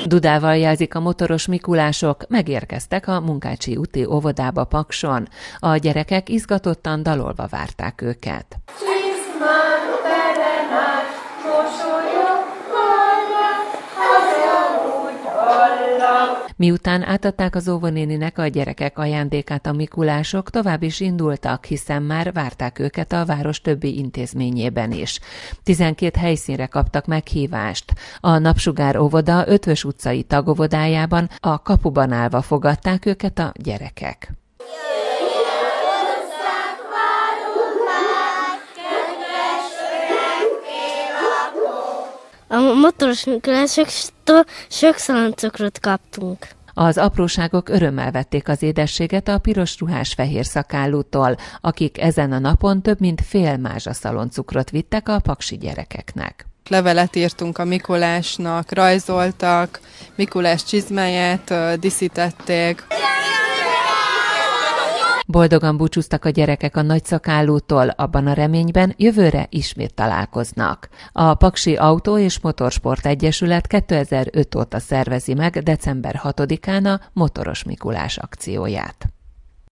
Dudával jelzik a motoros Mikulások, megérkeztek a Munkácsi úti óvodába Pakson. A gyerekek izgatottan dalolva várták őket. Miután átadták az óvónéninek a gyerekek ajándékát a Mikulások, tovább is indultak, hiszen már várták őket a város többi intézményében is. 12 helyszínre kaptak meghívást. A Napsugár óvoda Ötvös utcai tagóvodájában a kapuban állva fogadták őket a gyerekek. A motoros Mikulásoktól sok szaloncukrot kaptunk. Az apróságok örömmel vették az édességet a piros ruhás fehér szakállútól, akik ezen a napon több mint fél mázsa szaloncukrot vittek a paksi gyerekeknek. Levelet írtunk a Mikulásnak, rajzoltak, Mikulás csizmáját díszítették. Boldogan búcsúztak a gyerekek a nagyszakállútól, abban a reményben jövőre ismét találkoznak. A Paksi Autó- és Motorsport Egyesület 2005 óta szervezi meg december 6-án a Motoros Mikulás akcióját.